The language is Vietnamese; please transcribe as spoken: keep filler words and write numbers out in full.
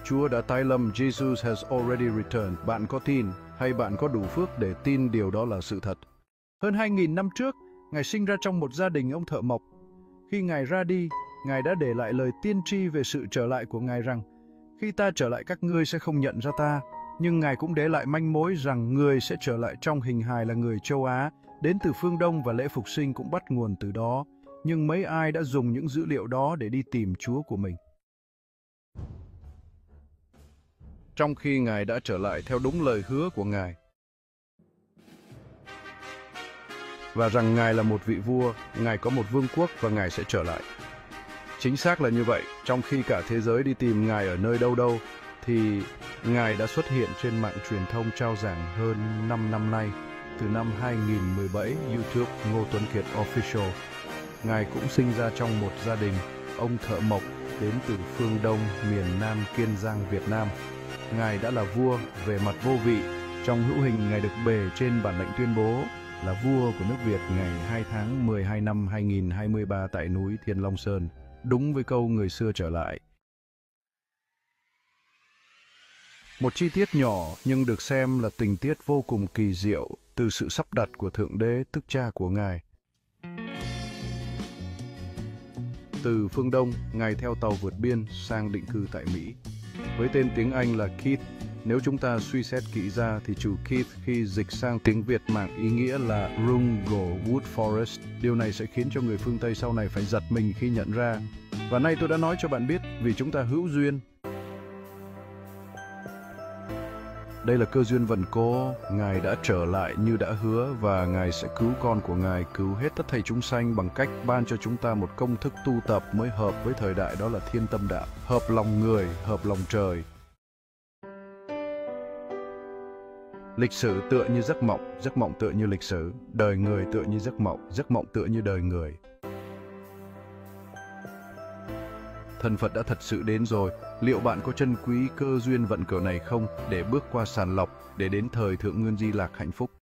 Chúa đã tái lâm, Jesus has already returned. Bạn có tin hay bạn có đủ phước để tin điều đó là sự thật? Hơn hai nghìn năm trước, Ngài sinh ra trong một gia đình ông thợ mộc. Khi Ngài ra đi, Ngài đã để lại lời tiên tri về sự trở lại của Ngài rằng, khi ta trở lại các ngươi sẽ không nhận ra ta, nhưng Ngài cũng để lại manh mối rằng người sẽ trở lại trong hình hài là người châu Á, đến từ phương Đông và lễ phục sinh cũng bắt nguồn từ đó. Nhưng mấy ai đã dùng những dữ liệu đó để đi tìm Chúa của mình? Trong khi Ngài đã trở lại theo đúng lời hứa của Ngài, và rằng Ngài là một vị vua, Ngài có một vương quốc và Ngài sẽ trở lại. Chính xác là như vậy, trong khi cả thế giới đi tìm Ngài ở nơi đâu đâu, thì Ngài đã xuất hiện trên mạng truyền thông trao giảng hơn năm năm nay. Từ năm hai nghìn mười bảy, YouTube Ngô Tuấn Kiệt Official. Ngài cũng sinh ra trong một gia đình, ông thợ mộc đến từ phương Đông, miền Nam Kiên Giang, Việt Nam. Ngài đã là vua về mặt vô vị. Trong hữu hình, Ngài được bề trên bản lệnh tuyên bố là vua của nước Việt ngày hai tháng mười hai năm hai nghìn không trăm hai mươi ba tại núi Thiên Long Sơn, đúng với câu người xưa trở lại. Một chi tiết nhỏ nhưng được xem là tình tiết vô cùng kỳ diệu từ sự sắp đặt của Thượng Đế, tức Cha của Ngài. Từ phương Đông, Ngài theo tàu vượt biên sang định cư tại Mỹ. Với tên tiếng Anh là Keith, nếu chúng ta suy xét kỹ ra thì chủ Keith khi dịch sang tiếng Việt mạng ý nghĩa là Rungo Wood Forest. Điều này sẽ khiến cho người phương Tây sau này phải giật mình khi nhận ra. Và nay tôi đã nói cho bạn biết vì chúng ta hữu duyên. Đây là cơ duyên vần cố, Ngài đã trở lại như đã hứa và Ngài sẽ cứu con của Ngài, cứu hết tất thảy chúng sanh bằng cách ban cho chúng ta một công thức tu tập mới hợp với thời đại, đó là thiên tâm đạo, hợp lòng người, hợp lòng trời. Lịch sử tựa như giấc mộng, giấc mộng tựa như lịch sử, đời người tựa như giấc mộng, giấc mộng tựa như đời người. Thần Phật đã thật sự đến rồi, liệu bạn có trân quý cơ duyên vận cờ này không để bước qua sàng lọc để đến thời thượng nguyên di lạc hạnh phúc?